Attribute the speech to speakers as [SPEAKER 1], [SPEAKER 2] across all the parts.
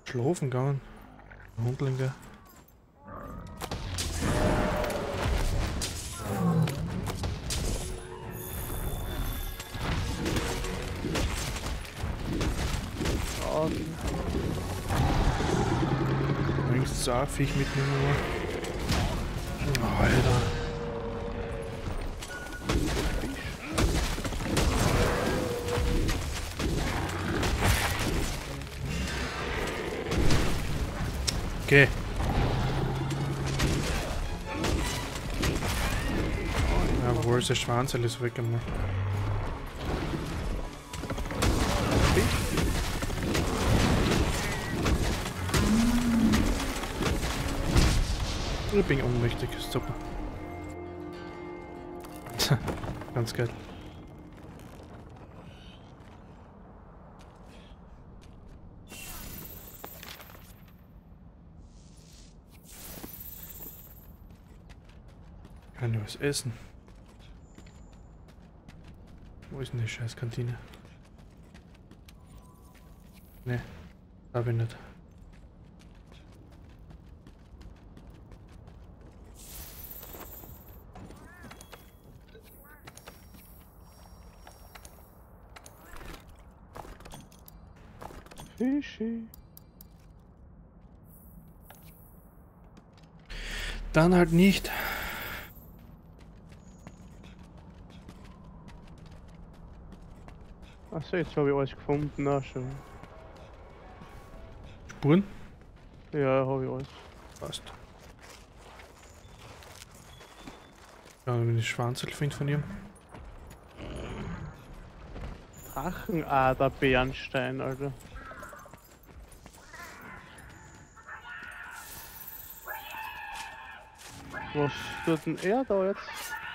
[SPEAKER 1] Schlafen gegangen. Hundlinge. Übrigens so ein Viech mitnehmen. Oh, Alter. Okay. Ja, wo ist der Schwanz? Alles weggemacht. Ich bin ohnmächtig, super. Ganz geil. Kann ich was essen? Wo ist denn die scheiß Kantine? Ne, hab ich nicht.
[SPEAKER 2] Fischi.
[SPEAKER 1] Dann halt nicht.
[SPEAKER 2] Achso, jetzt habe ich alles gefunden, auch schon.
[SPEAKER 1] Spuren?
[SPEAKER 2] Ja, habe ich alles.
[SPEAKER 1] Passt. Ja, wenn ich Schwanzel finde von ihm.
[SPEAKER 2] Drachenader Bernstein, Alter. Was tut denn er da jetzt?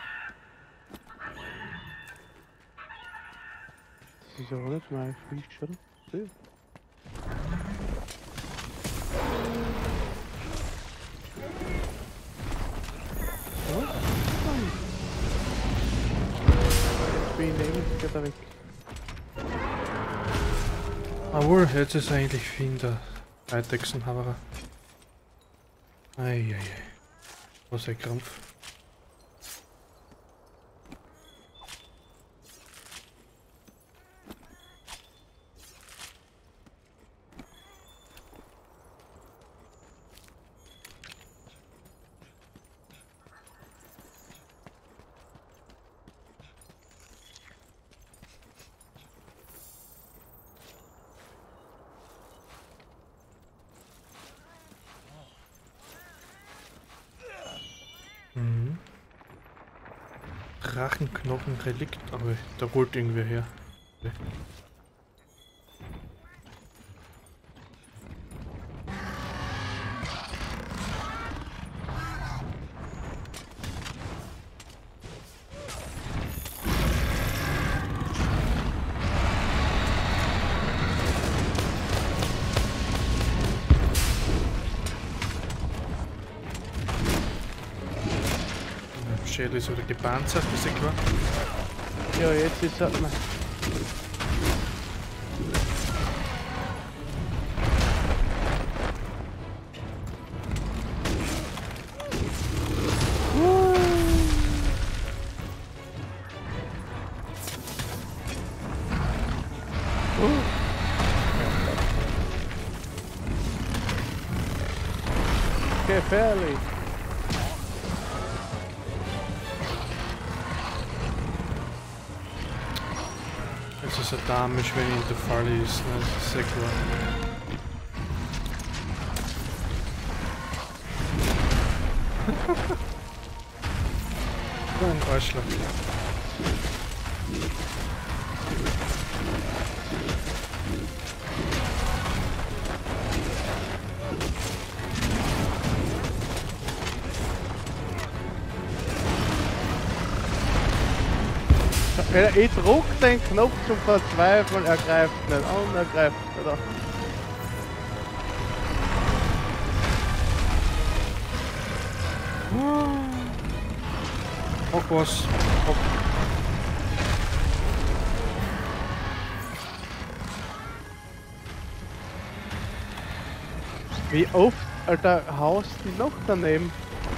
[SPEAKER 2] Das ist ja auch nicht mein Fisch, oder? So. Jetzt bin ich nämlich wieder weg.
[SPEAKER 1] Jawohl, jetzt ist er eigentlich Finn der Eidechsenhaberer. Eieiei. Was ein Krampf. Mhm. Drachenknochen Relikt, aber da wollte irgendwer her. Okay. Schädel ist wieder gepanzert, ist ja klar.
[SPEAKER 2] Ja, jetzt ist er. Gefährlich.
[SPEAKER 1] Jetzt ist er damisch, wenn ihn der Fall ist, ne? Das ist ja klar. Oh, ein Arschloch.
[SPEAKER 2] Ich drück den Knopf zum Verzweifeln, er greift nicht an, er greift nicht an.
[SPEAKER 1] Auch was. Auch.
[SPEAKER 2] Wie oft, Alter, haust die noch daneben?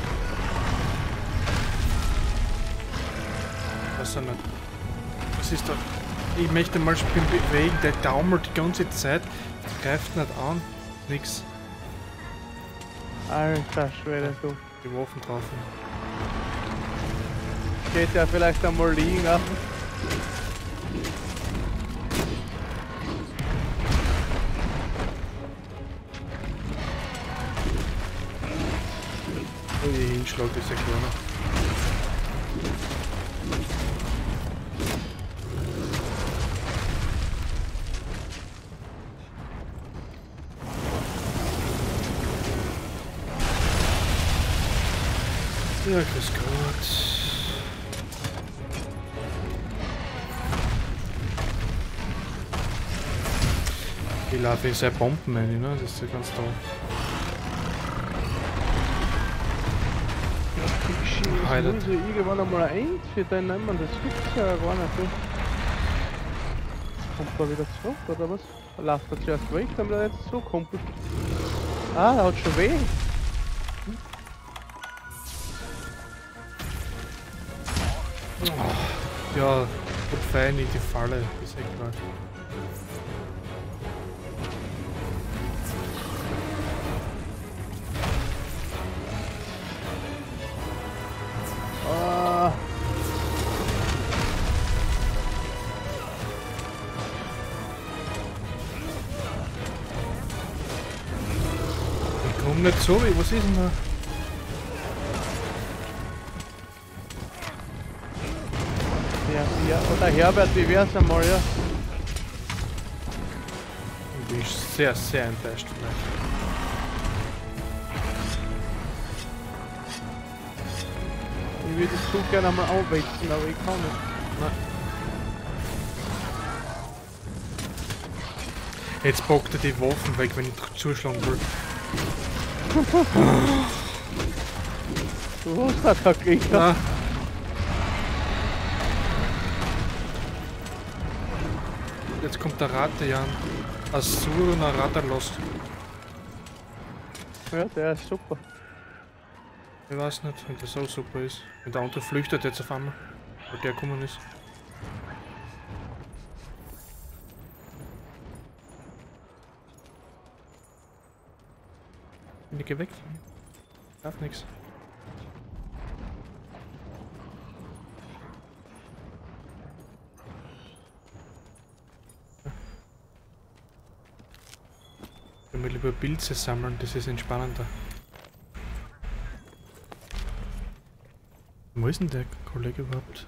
[SPEAKER 1] Was nicht. Was ist da? Ich möchte mal spielen bewegen, der taumelt die ganze Zeit, greift nicht an, nix.
[SPEAKER 2] Alter Schwede, du.
[SPEAKER 1] Die Waffen drauf.
[SPEAKER 2] Geht ja vielleicht einmal liegen lassen.
[SPEAKER 1] Oh, ich hinschlag, das ist ja kleiner. Ja, grüß Gott. Ich laufe in seine Bomben rein, ne? Das ist ja ganz toll.
[SPEAKER 2] Ich muss ja irgendwann einmal ein End für den nehmen, das gibt's ja gar nicht. Du. Kommt er wieder zurück, oder was? Läuft er zuerst weg, dann wieder jetzt zurückkommt. Ah, er hat schon weh.
[SPEAKER 1] Ja, gut fein in die Falle, ist echt klar.
[SPEAKER 2] Ah.
[SPEAKER 1] Ich komm nicht so, was ist denn da?
[SPEAKER 2] Ja, oder Herbert, wie wär's einmal, ja?
[SPEAKER 1] Ich bin sehr, sehr enttäuscht vielleicht.
[SPEAKER 2] Ich würde es so gerne einmal aufwechseln, aber ich kann nicht.
[SPEAKER 1] Nein. Jetzt packt er die Waffen weg, wenn ich zuschlagen will.
[SPEAKER 2] Du hast da keinen Gegner.
[SPEAKER 1] Nein. Jetzt kommt der Ratte, Jan. Azur und ein Raterlost.
[SPEAKER 2] Ja, der ist super.
[SPEAKER 1] Ich weiß nicht, wenn das so super ist. Wenn der andere flüchtet jetzt auf einmal, weil der gekommen ist. Ich geh weg. Darf nix. Ich will lieber Pilze sammeln, das ist entspannender. Wo ist denn der Kollege überhaupt?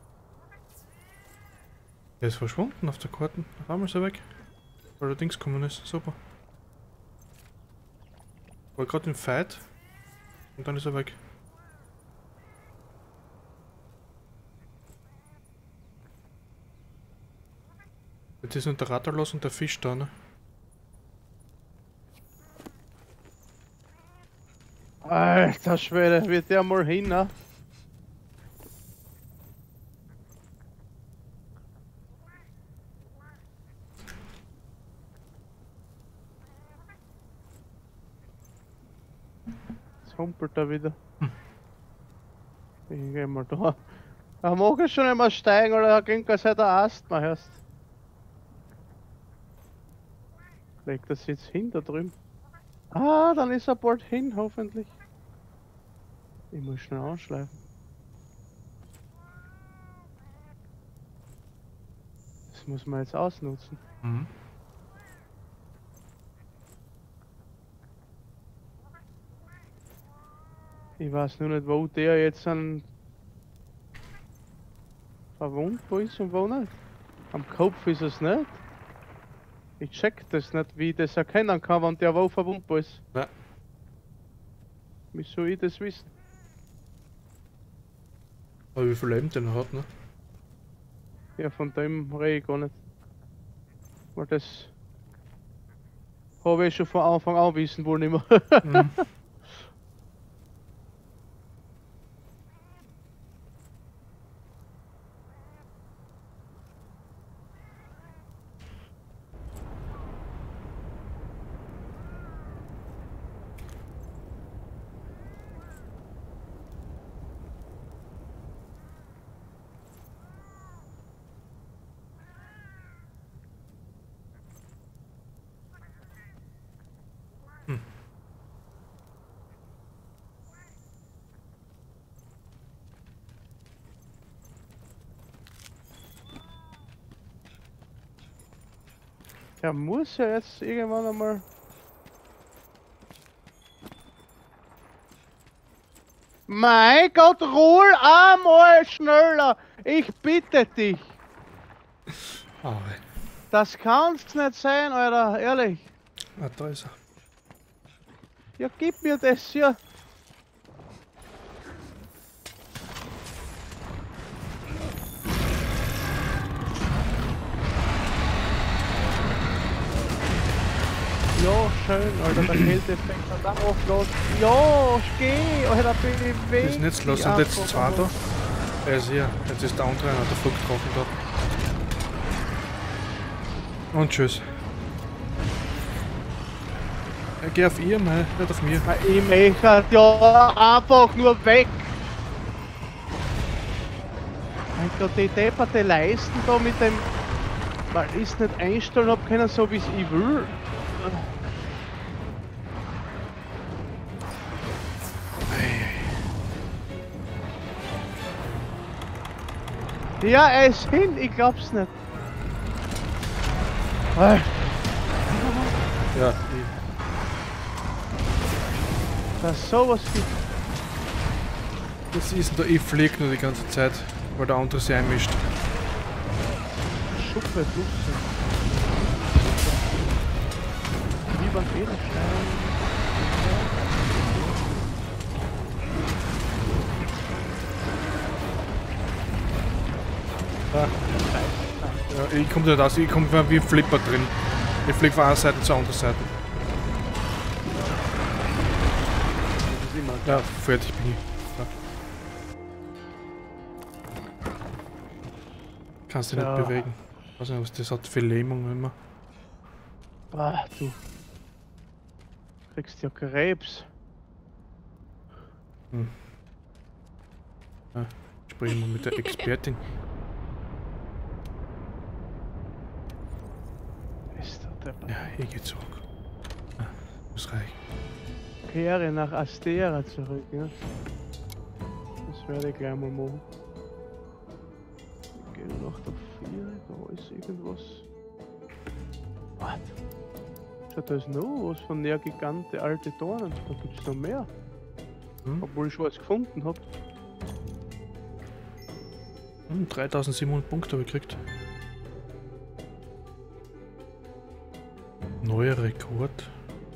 [SPEAKER 1] Der ist verschwunden auf der Karte. Auf einmal ist er weg. Weil der Dings gekommen ist. Super. War gerade im Fight. Und dann ist er weg. Jetzt ist nur der Radar los und der Fisch da, ne?
[SPEAKER 2] Alter Schwede, wird der mal hin, ne? Jetzt humpelt er wieder. Ich geh mal da. Da mag ich schon immer steigen, oder er klingt, als hätte er Asthma, hörst. Legt das jetzt hin da drüben. Ah, dann ist er bald hin, hoffentlich. Ich muss schnell anschleifen. Das muss man jetzt ausnutzen.
[SPEAKER 1] Mhm.
[SPEAKER 2] Ich weiß nur nicht, wo der jetzt an verwundbar ist und wo nicht. Am Kopf ist es nicht. Ich check das nicht, wie ich das erkennen kann, wenn der wo verwundbar ist.
[SPEAKER 1] Ja.
[SPEAKER 2] Wie soll ich das wissen?
[SPEAKER 1] Aber wie viel Leben der hat, ne?
[SPEAKER 2] Ja, von dem rede ich gar nicht. Weil das habe ich schon von Anfang an wissen wohl nicht mehr.
[SPEAKER 1] Mhm.
[SPEAKER 2] Der muss ja jetzt irgendwann einmal. Mein Gott, roll einmal schneller! Ich bitte dich!
[SPEAKER 1] Ah,
[SPEAKER 2] Das kann's nicht sein, Alter, ehrlich.
[SPEAKER 1] ah, da ist er.
[SPEAKER 2] Ja, gib mir das hier. Ja, schön, Alter, der Kälteeffekt hat auch aufgelassen. Ja, geh, Alter, beweg.
[SPEAKER 1] Das ist nicht los, sind jetzt zwei da. Er ist hier, jetzt ist der andere, der Flug getroffen dort. Und tschüss. Geh auf ihr, nein, nicht auf mir.
[SPEAKER 2] Ich möchte ja einfach nur weg. Mein Gott, die depperte Leisten da mit dem. Weil ich es nicht einstellen hab können, so wie es ich will. Ja, er ist hin, ich glaub's nicht.
[SPEAKER 1] Ja,
[SPEAKER 2] Dass sowas gibt.
[SPEAKER 1] das ist da, ich flieg nur die ganze Zeit, weil der andere sich einmischt.
[SPEAKER 2] Schuppe, Luft. Lieber Federstein.
[SPEAKER 1] Ja, ich komm nicht aus, ich komm wie Flipper drin. Ich flieg von einer Seite zur anderen Seite. Ja, fertig bin ich. Ja. Kannst dich nicht
[SPEAKER 2] So.
[SPEAKER 1] bewegen. Ich weiß nicht, was das hat für Lähmung immer.
[SPEAKER 2] Ah, du. Kriegst ja Krebs.
[SPEAKER 1] Ja, sprechen wir mit der Expertin.
[SPEAKER 2] Ist der Depp.
[SPEAKER 1] Ja, ich geh zurück. Ja, muss reichen.
[SPEAKER 2] Kehre nach Astera zurück, ja. Das werde ich gleich mal machen. Ich gehe noch auf 4, da ist irgendwas. Warte. Schau, da ist noch was von der Gigante alte Dornen. Da gibt's noch mehr. Obwohl ich was gefunden hab.
[SPEAKER 1] 3700 Punkte habe ich gekriegt. Neuer Rekord.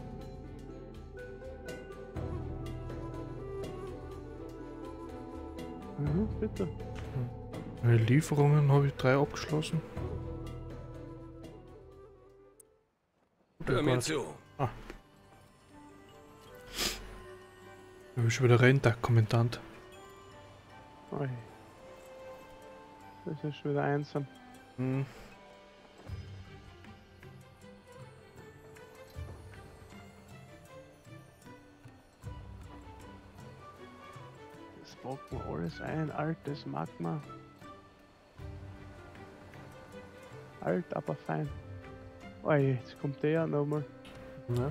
[SPEAKER 2] Mhm, bitte.
[SPEAKER 1] Meine Lieferungen habe ich 3 abgeschlossen.
[SPEAKER 3] Hör mir zu.
[SPEAKER 1] Da bin ich schon wieder Renntag-Kommandant.
[SPEAKER 2] Oi. Das ist schon wieder einsam.
[SPEAKER 1] Hm.
[SPEAKER 2] Das packt mir alles ein, altes Magma. Alt, aber fein. Oh, jetzt kommt der nochmal.
[SPEAKER 1] Ja.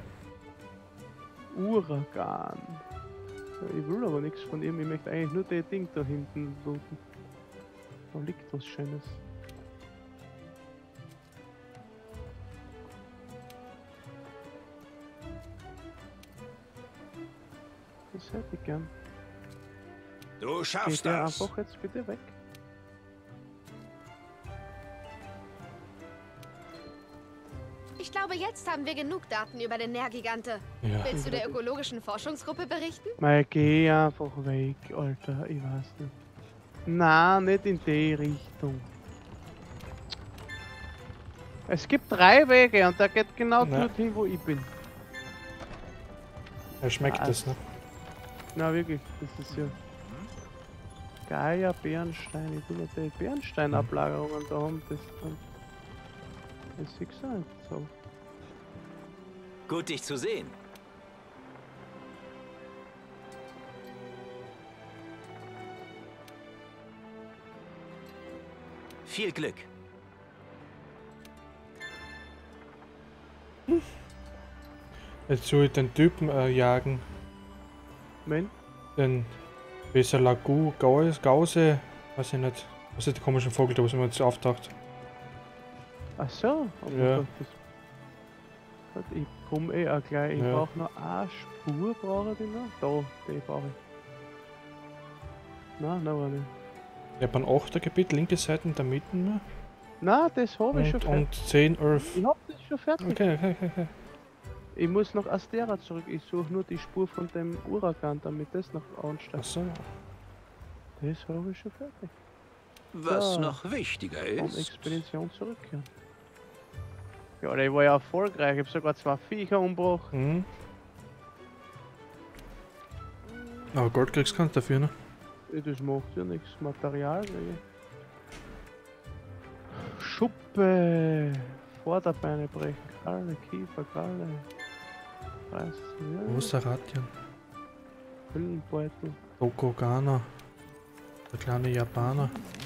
[SPEAKER 2] Uragan. Ich will aber nichts von ihm, ich möchte eigentlich nur das Ding da hinten looten. Da liegt was Schönes. Das hätte ich gern.
[SPEAKER 3] Du
[SPEAKER 2] Geht
[SPEAKER 3] schaffst
[SPEAKER 2] der
[SPEAKER 3] das.
[SPEAKER 2] einfach jetzt bitte weg?
[SPEAKER 4] Ich glaube, jetzt haben wir genug Daten über den Nährgigante.
[SPEAKER 1] Ja.
[SPEAKER 4] Willst du der ökologischen Forschungsgruppe berichten?
[SPEAKER 2] Mal geh einfach weg, Alter, ich weiß nicht. Nein, nicht in die Richtung. Es gibt 3 Wege und der geht genau
[SPEAKER 1] Ja.
[SPEAKER 2] dorthin, wo ich bin.
[SPEAKER 1] Er schmeckt das, ne?
[SPEAKER 2] Na wirklich, das ist ja... Gaia, Bernstein, ich will noch die Bernsteinablagerungen da haben, das dann... Das ist gesagt, so.
[SPEAKER 3] Gut, dich zu sehen. Viel Glück.
[SPEAKER 1] Jetzt soll ich den Typen jagen.
[SPEAKER 2] Wenn?
[SPEAKER 1] Den Besalagu, Gause, weiß ich nicht. Was ist der komische Vogel, der was mir jetzt auftaucht?
[SPEAKER 2] Ach so, aber
[SPEAKER 1] Ja.
[SPEAKER 2] das Ich komme eh auch gleich. Ich
[SPEAKER 1] Ja.
[SPEAKER 2] brauche noch eine Spur, brauche ich noch. Da, die brauche ich. Nein, noch eine.
[SPEAKER 1] Ich habe ein 8er Gebiet, linke Seite in der Mitte nur.
[SPEAKER 2] Nein, das habe ich schon fertig.
[SPEAKER 1] Und 10, 11.
[SPEAKER 2] Ich hab das schon fertig.
[SPEAKER 1] Okay.
[SPEAKER 2] Ich muss nach Astera zurück. Ich suche nur die Spur von dem Uragan, damit das noch ansteigt.
[SPEAKER 1] Achso.
[SPEAKER 2] Das habe ich schon fertig.
[SPEAKER 3] Was
[SPEAKER 2] Ja.
[SPEAKER 3] noch wichtiger
[SPEAKER 2] Von
[SPEAKER 3] ist,
[SPEAKER 2] Expedition zurückkehren. Ja, der war ja erfolgreich. Ich habe sogar 2 Viecher umgebracht.
[SPEAKER 1] Mhm. Aber Gold kriegst du keins dafür, ne?
[SPEAKER 2] Das macht ja nichts. Material. Schuppe. Vorderbeine brechen. Kralle, Kiefer, Kralle. Weißt du, ja.
[SPEAKER 1] Rosaratian.
[SPEAKER 2] Hüllenbeutel.
[SPEAKER 1] Okogana. Der kleine Japaner.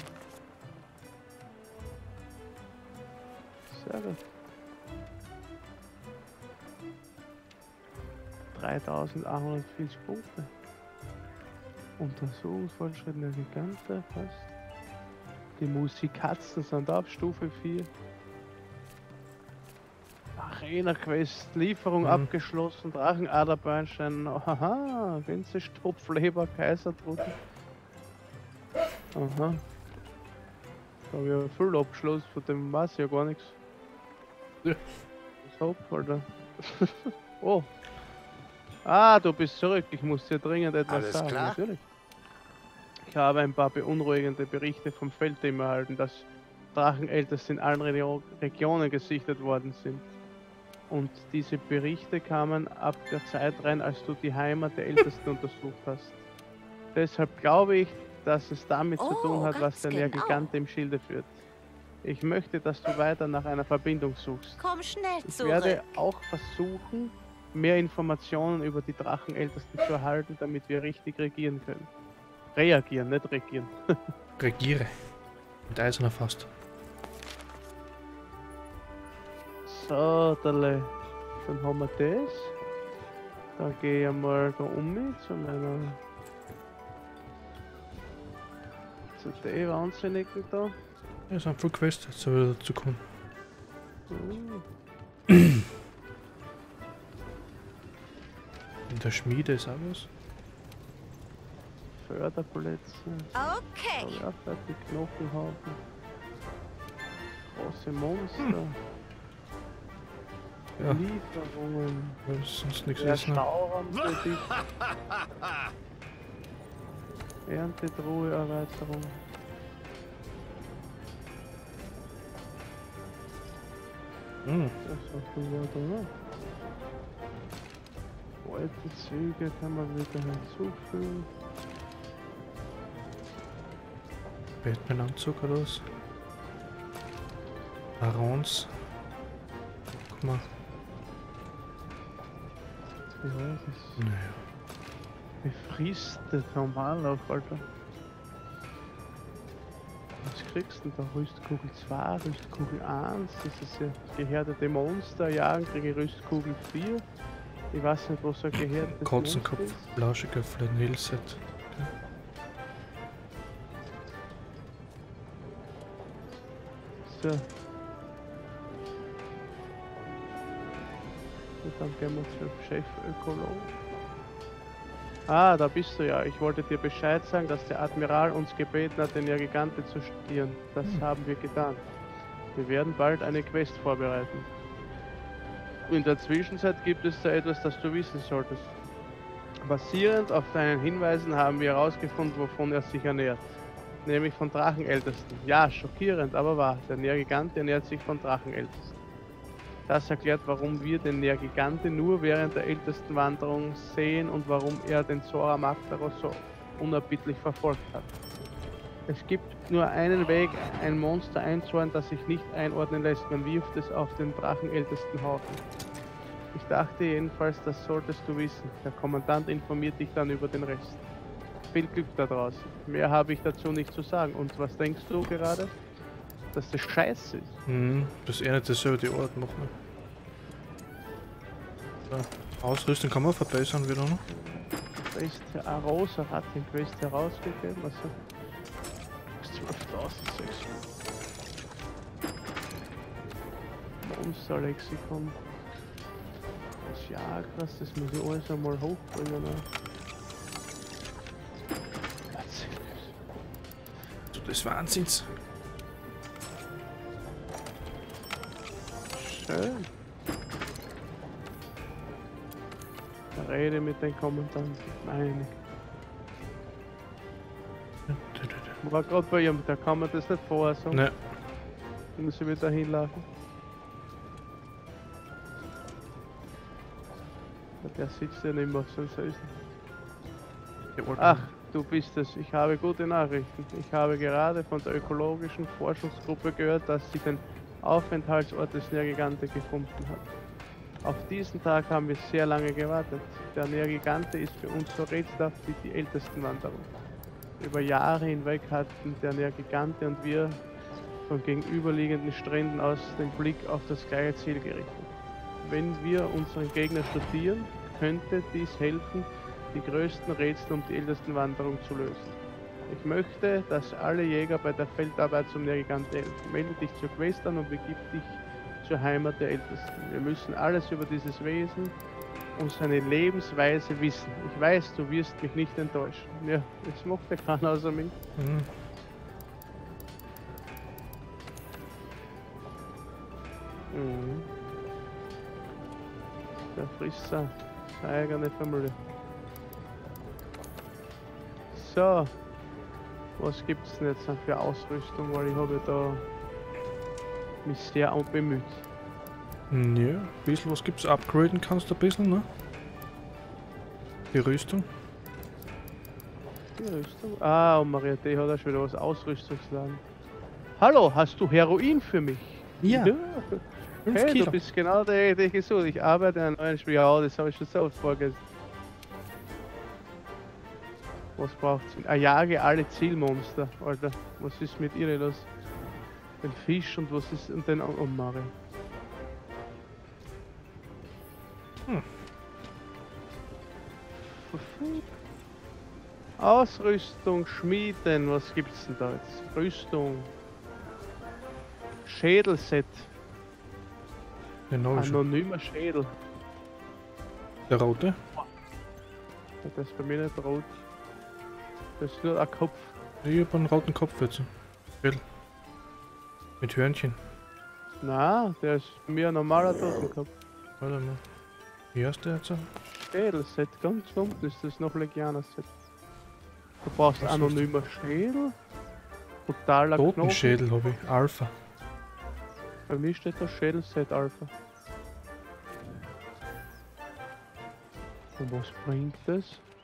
[SPEAKER 2] Sehr gut. 3140 Punkte. Untersuchungsfortschritt der Gigante, passt. Die Musikatzen sind auf Stufe 4. Arena Quest, Lieferung abgeschlossen, Drachenaderbeinstein, haha, Winze, Stopfleber, Kaisertrudel. Aha. Da habe ich ja voll Abschluss, von dem weiß ich ja gar nichts.
[SPEAKER 1] Ja.
[SPEAKER 2] Was hab, Alter? Oh. Ah, du bist zurück. Ich muss dir dringend etwas
[SPEAKER 3] Alles
[SPEAKER 2] sagen.
[SPEAKER 3] klar?
[SPEAKER 2] Natürlich. Ich habe ein paar beunruhigende Berichte vom Feldteam erhalten, dass Drachenälteste in allen Regionen gesichtet worden sind. Und diese Berichte kamen ab der Zeit rein, als du die Heimat der Ältesten untersucht hast. Deshalb glaube ich, dass es damit zu tun hat, was
[SPEAKER 4] ganz
[SPEAKER 2] der
[SPEAKER 4] genau.
[SPEAKER 2] Nergigante im Schilde führt. Ich möchte, dass du weiter nach einer Verbindung suchst.
[SPEAKER 4] Komm schnell
[SPEAKER 2] Ich
[SPEAKER 4] zurück.
[SPEAKER 2] werde auch versuchen, mehr Informationen über die Drachenältesten zu erhalten, damit wir richtig regieren können. Reagieren, nicht regieren.
[SPEAKER 1] Regiere. Mit eiserner Faust.
[SPEAKER 2] So, dann haben wir das. Dann gehe ich einmal da zu meiner... zu der Wahnsinnigen da.
[SPEAKER 1] Ja, sind voll Quest, jetzt soll wieder dazu kommen. In der Schmiede ist auch was.
[SPEAKER 2] Förderplätze.
[SPEAKER 4] Okay.
[SPEAKER 2] Ja, die Knochenhaufen. Große Monster.
[SPEAKER 1] Ja.
[SPEAKER 2] Lieferungen.
[SPEAKER 1] Weil es sonst nichts
[SPEAKER 2] Der
[SPEAKER 1] ist, ne?
[SPEAKER 2] Stauraum für dich. Erntetruhe Erweiterung.
[SPEAKER 1] Hm.
[SPEAKER 2] Das ist viel weiter, ne? Alte Züge kann man wieder hinzufügen.
[SPEAKER 1] Batman-Anzug oder was? Barons. Guck mal.
[SPEAKER 2] Ja, das
[SPEAKER 1] Naja.
[SPEAKER 2] befristet normal auf, Alter. Was kriegst du denn da? Rüstkugel 2, Rüstkugel 1, das ist ja gehärtete Monster jagen, kriege ich Rüstkugel 4. Ich weiß nicht, was so gehärtetes Monster
[SPEAKER 1] Kotzenkopf,
[SPEAKER 2] ist.
[SPEAKER 1] blauschiger Flanellset.
[SPEAKER 2] So. Und dann gehen wir zum Chefökologen. Ah, da bist du ja. Ich wollte dir Bescheid sagen, dass der Admiral uns gebeten hat, den Nergigante zu studieren. Das haben wir getan. Wir werden bald eine Quest vorbereiten. In der Zwischenzeit gibt es da etwas, das du wissen solltest. Basierend auf deinen Hinweisen haben wir herausgefunden, wovon er sich ernährt. Nämlich von Drachenältesten. Ja, schockierend, aber wahr. Der Nergigante ernährt sich von Drachenältesten. Das erklärt, warum wir den Nergigante nur während der Ältestenwanderung sehen und warum er den Zora Magdaros so unerbittlich verfolgt hat. Es gibt nur einen Weg, ein Monster einzuordnen, das sich nicht einordnen lässt. Man wirft es auf den Drachenältesten Haufen. Ich dachte jedenfalls, das solltest du wissen. Der Kommandant informiert dich dann über den Rest. Viel Glück da draußen. Mehr habe ich dazu nicht zu sagen. Und was denkst du gerade? Dass das scheiße ist.
[SPEAKER 1] Das ist eh nicht dasselbe die Ort machen. Ne? So. Ausrüstung kann man verbessern wieder noch.
[SPEAKER 2] Quest Arosa hat den Quest herausgegeben. Also 12.600. Monster-Lexikon. ist ja krass, das muss ich alles einmal hochbringen. Ne?
[SPEAKER 1] So des Wahnsinns.
[SPEAKER 2] Schön. Da rede mit den Kommandanten. Nein. War gerade bei ihm, da kann man das nicht vorher sagen.
[SPEAKER 1] Ne.
[SPEAKER 2] Muss ich wieder hinlaufen. Der sitzt ja nicht mehr auf seinem Sessel. Ach, du bist es. Ich habe gute Nachrichten. Ich habe gerade von der ökologischen Forschungsgruppe gehört, dass sie den Aufenthaltsort des Nergigante gefunden hat. Auf diesen Tag haben wir sehr lange gewartet. Der Nergigante ist für uns so rätselhaft wie die ältesten Wanderung. Über Jahre hinweg hatten der Nergigante und wir von gegenüberliegenden Stränden aus den Blick auf das gleiche Ziel gerichtet. Wenn wir unseren Gegner studieren, könnte dies helfen, die größten Rätsel um die ältesten Wanderungen zu lösen. Ich möchte, dass alle Jäger bei der Feldarbeit zum Nergigante helfen. Melde dich zur Quest an und begib dich zur Heimat der Ältesten. Wir müssen alles über dieses Wesen und seine Lebensweise wissen. Ich weiß, du wirst mich nicht enttäuschen. Ja, das macht ja keiner außer mich.
[SPEAKER 1] Mhm.
[SPEAKER 2] Mhm. Der frisst seine eigene Familie. So, was gibt's denn jetzt noch für Ausrüstung, weil ich habe da mich sehr bemüht.
[SPEAKER 1] Ja, ein bisschen was gibt's. Upgraden kannst du ein bisschen, ne? Die Rüstung.
[SPEAKER 2] Die Rüstung? Ah, und Maria D. hat auch schon wieder was Ausrüstungsladen. Hallo, hast du Heroin für mich?
[SPEAKER 1] Ja. 5
[SPEAKER 2] Hey,
[SPEAKER 1] Kilo.
[SPEAKER 2] du bist genau der, der ich gesucht. Ich arbeite an einem neuen Spiel. Ja, das habe ich schon so oft vorgelesen. Was braucht's? Jage alle Zielmonster, Alter. Was ist mit ihr los? Den Fisch und was ist und den oh Mario. Ausrüstung, Schmieden, was gibt's denn da jetzt? Rüstung. Schädelset.
[SPEAKER 1] Den hab ich schon.
[SPEAKER 2] Anonymer Schädel.
[SPEAKER 1] Der rote.
[SPEAKER 2] Das ist bei mir nicht rot. Das ist nur ein Kopf.
[SPEAKER 1] Ich hab einen roten Kopf jetzt. Schädel. Mit Hörnchen.
[SPEAKER 2] Na, der ist bei mir ein normaler Totenkopf.
[SPEAKER 1] Warte mal. Wie heißt der jetzt?
[SPEAKER 2] Schädelset, ganz unten ist das noch Legianer-Set. Du brauchst
[SPEAKER 1] Was
[SPEAKER 2] anonymer Schädel. Totaler Knochen.
[SPEAKER 1] Totenschädel habe ich. Alpha.
[SPEAKER 2] Bei mir steht da Schädelset Alpha. Und was bringt das?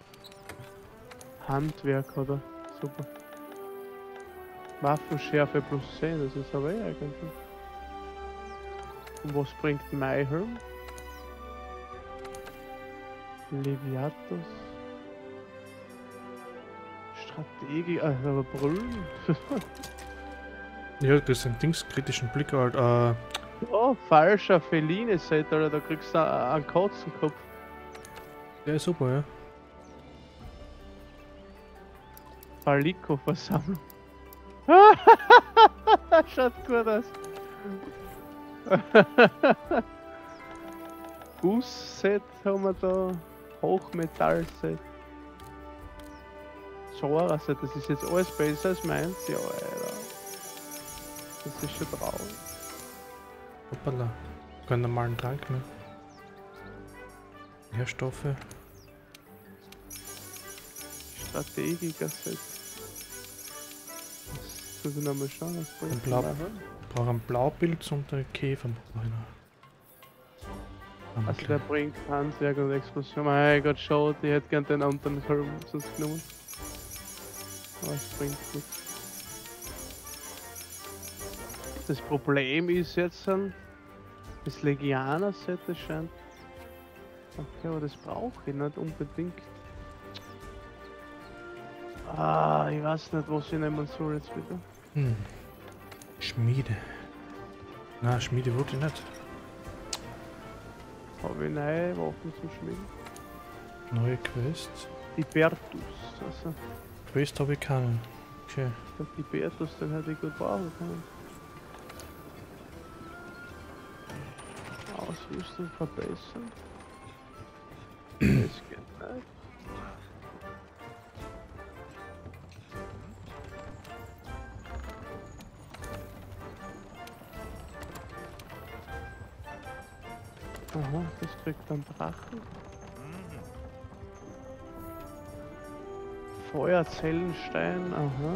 [SPEAKER 2] Handwerk, oder? Super. Waffenschärfe plus 10, das ist aber eigentlich. Und was bringt Mayhelm? Leviatus. Strategie, aber Brüllen.
[SPEAKER 1] Ja, das ist ein Dings, kritischen Blick halt.
[SPEAKER 2] Oh, falscher Feline-Set, Alter, da kriegst du einen Katzenkopf.
[SPEAKER 1] Der ist super, ja.
[SPEAKER 2] Paliko-Versammlung. Schaut gut aus. Guss-Set haben wir da. Hochmetall-Set. Zora-Set, das ist jetzt alles besser als meins. Ja, Alter. Das ist schon traurig.
[SPEAKER 1] Hoppala. Keinen normalen Trank mehr. Nährstoffe.
[SPEAKER 2] Strategiker-Set. Das muss ich nochmal schauen. Was bringt
[SPEAKER 1] Ein Blau-
[SPEAKER 2] das?
[SPEAKER 1] Ich brauche einen Blaupilz und einen Käfer.
[SPEAKER 2] Also der bringt Handwerk und Explosion. Mein Gott, schau, die hätte gern den anderen Helm sonst genommen. Aber es bringt nichts. Das Problem ist jetzt das Legianer-Set, das scheint. Okay, aber das brauche ich nicht unbedingt. Ah, ich weiß nicht, was ich nehmen soll jetzt wieder.
[SPEAKER 1] Schmiede. Na, Schmiede wollte ich nicht.
[SPEAKER 2] Habe ich neue Waffen zum Schmieden?
[SPEAKER 1] Neue Quest.
[SPEAKER 2] Tibertus, also
[SPEAKER 1] Quest habe ich keinen. Okay.
[SPEAKER 2] der Tibertus, den hätte ich gut brauchen können. Ausrüstung verbessern. geht nicht. Aha, das kriegt dann Drachen. Feuerzellenstein, aha.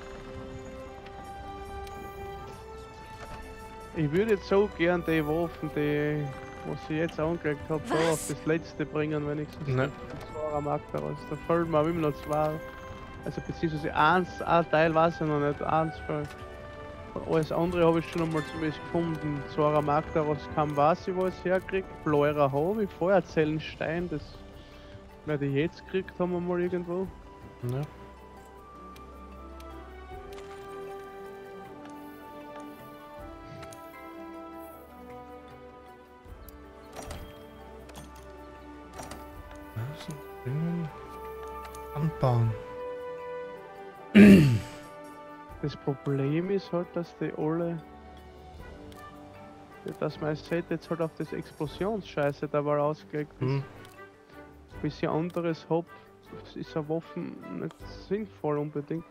[SPEAKER 2] Ich würde jetzt so gern die Waffen, die was ich jetzt angelegt habe, da auf das letzte bringen, wenn ich so
[SPEAKER 1] Ne.
[SPEAKER 2] Zora Magdaros. Da fällt mir immer noch zwei. Also beziehungsweise ein Teil weiß ich noch nicht, eins fällt. Alles andere habe ich schon einmal zumindest gefunden. Zora Magdaros kam, weiß ich, wo ich es herkriege. Bleura habe ich, Feuerzellenstein, das werde ich jetzt gekriegt haben wir mal irgendwo.
[SPEAKER 1] Ne? Was? Bringen. Anbauen.
[SPEAKER 2] Das Problem ist halt, dass die alle. Dass mein Set jetzt halt auf das Explosionsscheiße dabei ausgelegt ist.
[SPEAKER 1] Hm.
[SPEAKER 2] Bis ich anderes hab, ist eine Waffen nicht sinnvoll unbedingt.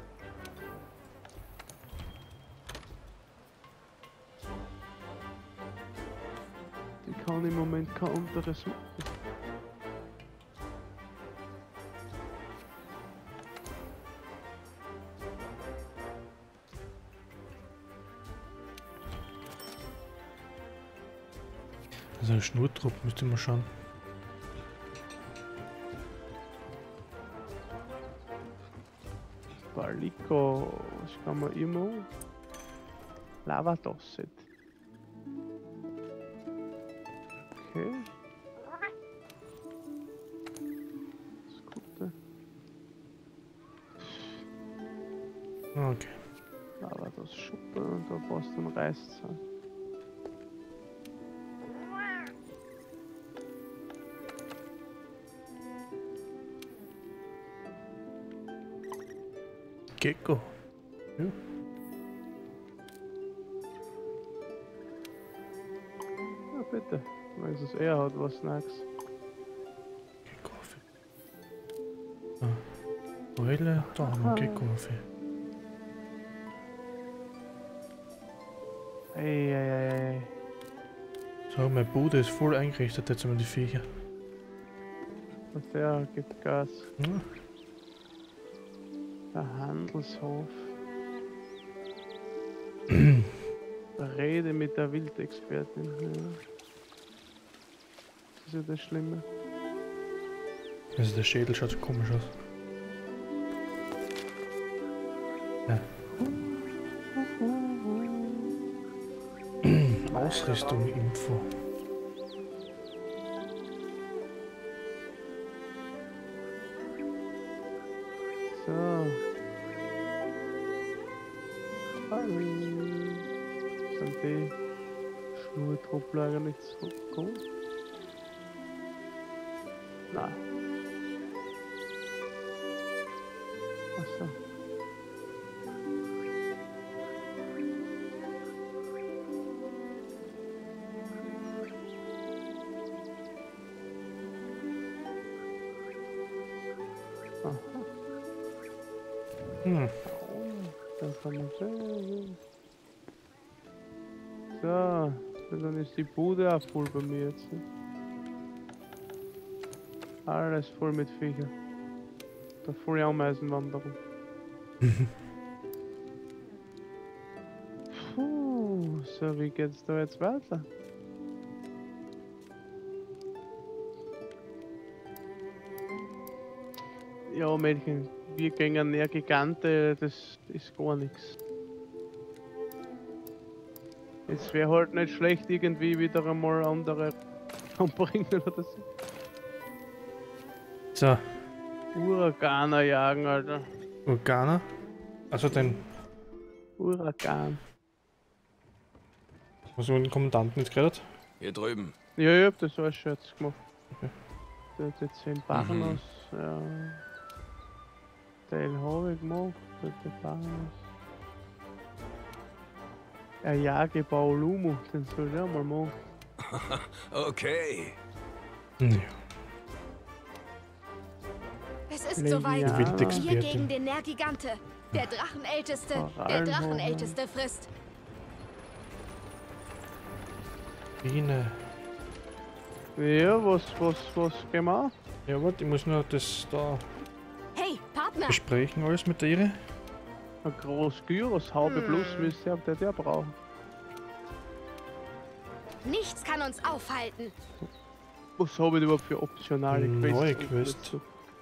[SPEAKER 2] Ich kann im Moment kein anderes machen.
[SPEAKER 1] Also ein Schnurtrupp müsste man schauen.
[SPEAKER 2] Balico, was kann man immer? Lavadosset. Okay. Das Gute.
[SPEAKER 1] Okay.
[SPEAKER 2] Lavados Schuppe und da brauchst du einen Reißzahn.
[SPEAKER 1] Gecko. Ja.
[SPEAKER 2] Ja, bitte. Wenn es er hat, was nächstes.
[SPEAKER 1] Gecko. Eule, da haben wir Gecko.
[SPEAKER 2] Eieiei.
[SPEAKER 1] So, meine Bude ist voll eingerichtet, jetzt haben wir die Viecher.
[SPEAKER 2] Und der gibt Gas.
[SPEAKER 1] Ja.
[SPEAKER 2] Der Handelshof. Rede mit der Wildexpertin. Ja. Das ist ja das Schlimme.
[SPEAKER 1] Also der Schädel schaut so komisch aus. Ja. Ausrüstung, Info.
[SPEAKER 2] So. Hallo. Sind die Schnurtruppler nicht so gut? Nein. Achso.
[SPEAKER 1] Hm.
[SPEAKER 2] Dann kann man sehen. So, dann ist die Bude auch voll bei mir jetzt. Alles voll mit Viecher. Da voll Ameisenwanderung. Puh, so wie geht's da jetzt weiter? Ja, Mädchen, wir gegen näher Gigante, das ist gar nichts. Es wäre halt nicht schlecht, irgendwie wieder einmal andere anbringen oder so.
[SPEAKER 1] So,
[SPEAKER 2] Uraganer jagen, Alter.
[SPEAKER 1] Organer. Also den,
[SPEAKER 2] Uragan.
[SPEAKER 1] was mit dem Kommandanten jetzt geredet?
[SPEAKER 3] Hier drüben.
[SPEAKER 2] Ja, ich hab das alles schon jetzt gemacht.
[SPEAKER 1] Okay.
[SPEAKER 2] Der hat jetzt 10 Barnos, ja. Teil habe ich gemacht, der Barnos. Ein Jagebau Lumo, den soll ich auch mal machen.
[SPEAKER 3] Okay.
[SPEAKER 1] Ja.
[SPEAKER 4] Es ist soweit.
[SPEAKER 2] Ja.
[SPEAKER 4] Wir
[SPEAKER 1] Wildexpertin.
[SPEAKER 4] gegen den Nergigante. Der Drachenälteste. Der
[SPEAKER 2] Korallenhof.
[SPEAKER 4] Drachenälteste frisst.
[SPEAKER 1] Biene.
[SPEAKER 2] Ja, was gehen wir?
[SPEAKER 1] Ja, warte, ich muss nur das da
[SPEAKER 4] Hey, Partner.
[SPEAKER 1] besprechen, alles mit der Ihre.
[SPEAKER 2] Ein großes Gyros, Haube plus müsste der brauchen.
[SPEAKER 4] Nichts kann uns aufhalten.
[SPEAKER 2] Was habe ich überhaupt für optionale Quests?
[SPEAKER 1] Neue
[SPEAKER 2] offen
[SPEAKER 1] Quest.
[SPEAKER 2] dazu?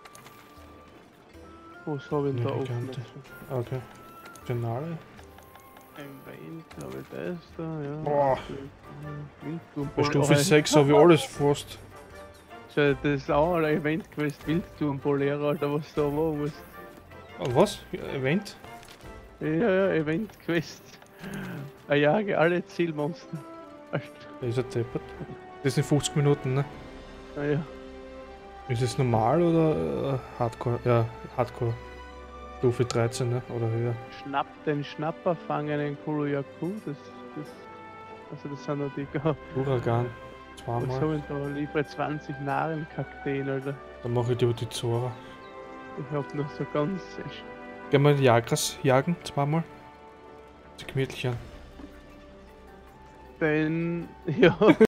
[SPEAKER 2] Was habe ich denn da offen?
[SPEAKER 1] Nergigante.
[SPEAKER 2] dazu?
[SPEAKER 1] Okay. Finale.
[SPEAKER 2] Ein Wein, habe ich das da, ja.
[SPEAKER 1] Boah.
[SPEAKER 2] Wildturm.
[SPEAKER 1] Bei Stufe 6 habe ich alles fast.
[SPEAKER 2] Das ist auch ein Event-Quest, Wildturm-Polera, Alter, was du da machen musst.
[SPEAKER 1] Oh, was? Event?
[SPEAKER 2] Ja, Event-Quest. Jage alle Zielmonster. Alter,
[SPEAKER 1] Da ist er deppert. Das sind 50 Minuten, ne?
[SPEAKER 2] ja.
[SPEAKER 1] Ist es normal oder Hardcore? Ja, Hardcore. Stufe 13, ne? Oder höher.
[SPEAKER 2] Schnapp den Schnapper, fangen den Koloyaku, also das sind noch die,
[SPEAKER 1] Uragan.
[SPEAKER 2] was
[SPEAKER 1] Zweimal.
[SPEAKER 2] habe ich da, liefere 20 Narrenkakteen, Alter.
[SPEAKER 1] Dann mache ich die Zora.
[SPEAKER 2] Ich hab noch so ganz,
[SPEAKER 1] Gehen wir Jagras jagen, zweimal. So gemütlich an.
[SPEAKER 2] den, ja.